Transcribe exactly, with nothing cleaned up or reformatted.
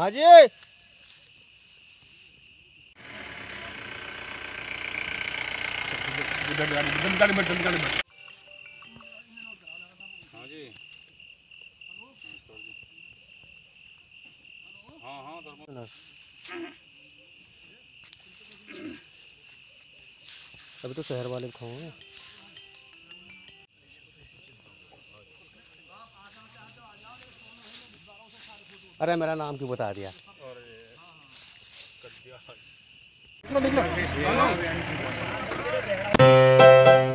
हाँ जी। गाड़ी में गाड़ी में हाँ जी। हाँ हाँ अभी तो शहर वाले खाओगे। अरे मेरा नाम क्यों बता दिया? निकलो निकलो।